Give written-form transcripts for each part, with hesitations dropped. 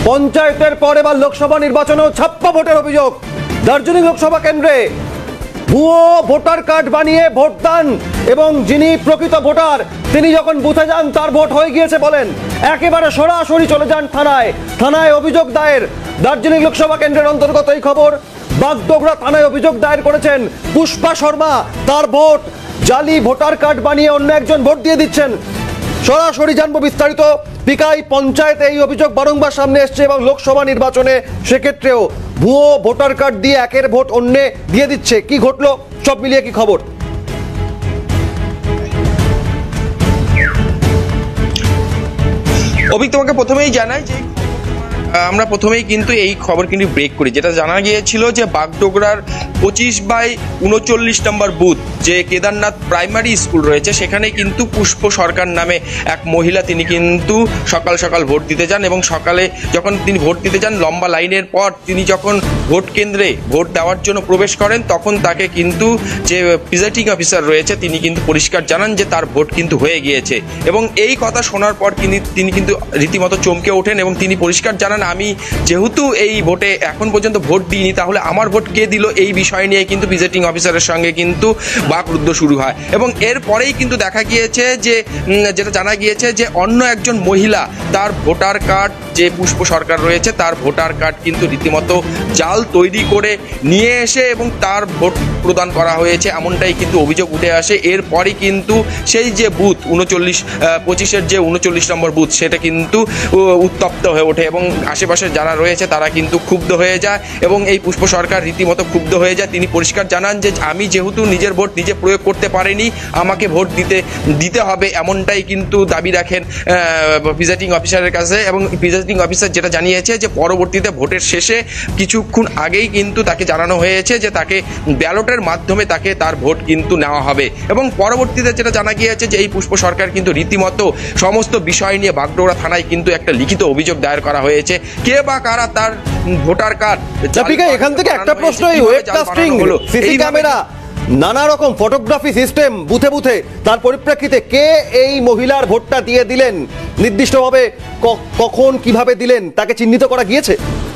পঞ্চায়েতের পর এবার লোকসভা নির্বাচনেও ছাপ্পা ভোটের অভিযোগ। দার্জিলিং লোকসভা কেন্দ্রে ভুয়ো ভোটার কার্ড বানিয়ে ভোটদান এবং যিনি প্রকৃত ভোটার তিনি যখন বুথে যান তার ভোট হয়ে গিয়েছে বলেন, একেবারে সরাসরি চলে যান থানায় অভিযোগ দায়ের। দার্জিলিং লোকসভা কেন্দ্রের অন্তর্গত এই খবর। বাগডোগরা থানায় অভিযোগ দায়ের করেছেন পুষ্পা শর্মা। তার ভোট জালি ভোটার কার্ড বানিয়ে অন্য একজন ভোট দিয়ে দিচ্ছেন। সরাসরি জানবো বিস্তারিত। পিকাই পঞ্চায়েতে এই অভিযোগ বারংবার সামনে এসছে এবং লোকসভা নির্বাচনে সেক্ষেত্রেও ভুয়ো ভোটার কার্ড দিয়ে একের ভোট অন্যে দিয়ে দিচ্ছে। কি ঘটলো সব মিলিয়ে কি খবর? অভিক, তোমাকে প্রথমেই জানাই যে আমরা প্রথমেই কিন্তু এই খবর কিন্তু ব্রেক করি, যেটা জানা গিয়েছিল যে বাগডোগরার 25/39 নম্বর বুথ যে কেদারনাথ প্রাইমারি স্কুল রয়েছে সেখানে কিন্তু পুষ্প সরকার নামে এক মহিলা তিনি কিন্তু সকাল সকাল ভোট দিতে যান এবং সকালে যখন তিনি ভোট দিতে যান লম্বা লাইনের পর তিনি যখন ভোট কেন্দ্রে ভোট দেওয়ার জন্য প্রবেশ করেন তখন তাকে কিন্তু যে প্রিজাইডিং অফিসার রয়েছে তিনি কিন্তু পরিষ্কার জানান যে তার ভোট কিন্তু হয়ে গিয়েছে এবং এই কথা শোনার পর তিনি কিন্তু রীতিমতো চমকে ওঠেন এবং তিনি পরিষ্কার জানান, আমি যেহেতু এই ভোটে এখন পর্যন্ত ভোট দিইনি তাহলে আমার ভোট কে দিল, এই বিষয় নিয়ে কিন্তু প্রিজাইডিং অফিসারের সঙ্গে কিন্তু বাকরুদ্ধ শুরু হয় এবং এরপরেই কিন্তু দেখা গিয়েছে যে যেটা জানা গিয়েছে যে অন্য একজন মহিলা তার ভোটার কার্ড যে পুষ্প সরকার রয়েছে তার ভোটার কার্ড কিন্তু রীতিমতো জাল তৈরি করে নিয়ে এসে এবং তার ভোট প্রদান করা হয়েছে এমনটাই কিন্তু অভিযোগ উঠে আসে। এরপরই কিন্তু সেই যে বুথ 25-এর যে 39 নম্বর বুথ সেটা কিন্তু উত্তপ্ত হয়ে ওঠে এবং আশেপাশে যারা রয়েছে তারা কিন্তু ক্ষুব্ধ হয়ে যায় এবং এই পুষ্প সরকার রীতিমতো ক্ষুব্ধ হয়ে যায়। তিনি পরিষ্কার জানান যে আমি যেহেতু নিজের ভোট নিজে প্রয়োগ করতে পারিনি আমাকে ভোট দিতে হবে, এমনটাই কিন্তু দাবি রাখেন প্রিজাইডিং অফিসারের কাছে এবং প্রিজাইডিং অফিসার যেটা জানিয়েছে যে পরবর্তীতে ভোটের শেষে কিছুক্ষণ আগেই কিন্তু তাকে জানানো হয়েছে যে তাকে ব্যালটের মাধ্যমে তার ভোট কিন্তু নেওয়া হবে এবং পরবর্তীতে যেটা জানা গিয়েছে যে এই পুষ্প সরকার কিন্তু রীতিমতো সমস্ত বিষয় নিয়ে বাগডোগরা থানায় কিন্তু একটা লিখিত অভিযোগ দায়ের করা হয়েছে। কে বা কারা তার ভোটার কার্ড, এখান থেকে একটা প্রশ্ন, এই ওয়েবকাস্টিং, সিসি ক্যামেরা, নানা রকম ফটোগ্রাফি সিস্টেম বুথে বুথে, তার পরিপ্রেক্ষিতে কে এই মহিলার ভোটটা দিয়ে দিলেন, নির্দিষ্টভাবে কখন কিভাবে দিলেন তাকে চিহ্নিত করা গিয়েছে?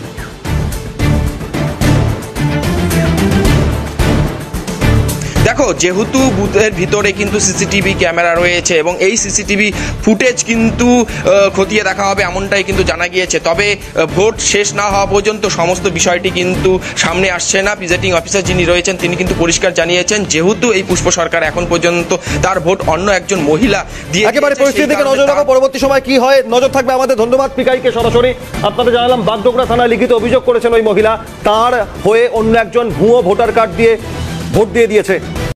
দেখো, যেহেতু বুথের ভিতরে কিন্তু সিসিটিভি ক্যামেরা রয়েছে এবং এই সিসিটিভি ফুটেজ কিন্তু খতিয়ে দেখা হবে এমনটাই কিন্তু জানা গিয়েছে, তবে ভোট শেষ না হওয়া পর্যন্ত সমস্ত বিষয়টি কিন্তু সামনে আসছে না। প্রিজাইডিং অফিসার যিনি রয়েছেন তিনি কিন্তু পরিষ্কার জানিয়েছেন যেহেতু এই পুষ্প সরকার এখন পর্যন্ত তার ভোট অন্য একজন মহিলা দিয়ে একেবারে পরিস্থিতি থেকে নজর রাখা, পরবর্তী সময় কি হয় নজর থাকবে আমাদের। ধন্যবাদ পিকাইকে। সরাসরি আপনাদের জানালাম বাগডোগরা থানায় লিখিত অভিযোগ করেছেন ওই মহিলা, তার হয়ে অন্য একজন ভুয়ো ভোটার কার্ড দিয়ে ভোট দিয়ে দিয়েছে।